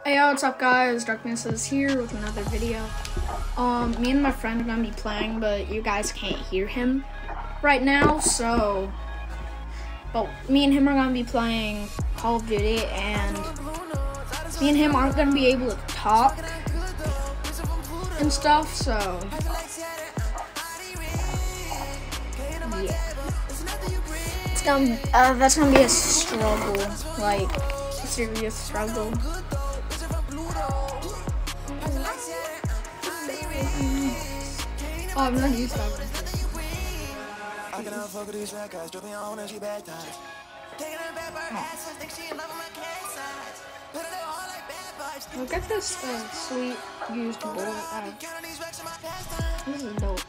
Hey, yo, what's up, guys? Darkness is here with another video. Me and my friend are gonna be playing, but you guys can't hear him right now, but me and him are gonna be playing Call of Duty, and me and him aren't gonna be able to talk and stuff, so yeah. That's gonna be a struggle, like a serious struggle. Oh, I'm not used to that. Look at this sweet used board. This is dope.